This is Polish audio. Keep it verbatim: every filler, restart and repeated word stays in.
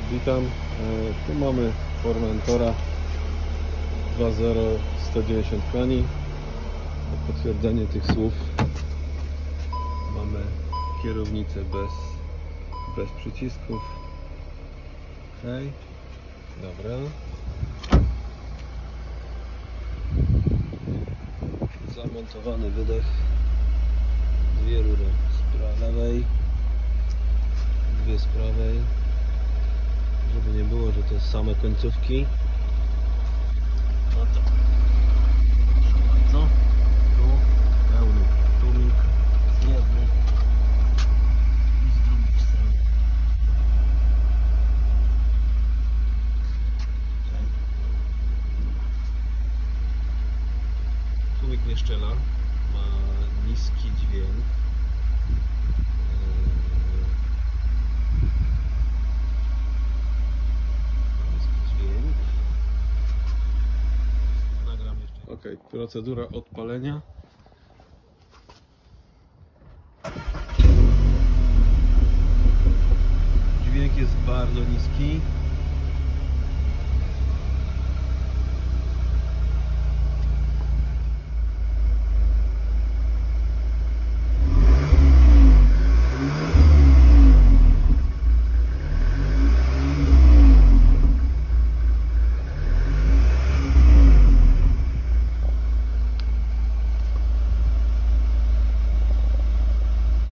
Witam. Tu mamy Formentora dwa zero sto dziewięćdziesiąt koni. Na potwierdzenie tych słów mamy kierownicę bez, bez przycisków. Ok, dobra. Zamontowany wydech, dwie rury z lewej, dwie z prawej, żeby nie było, że to same końcówki. No to proszę bardzo, tu pełny tłumik z jednej i z drugiej strony. Tłumik nie szczela, ma niski dźwięk. Ok, procedura odpalenia. Dźwięk jest bardzo niski.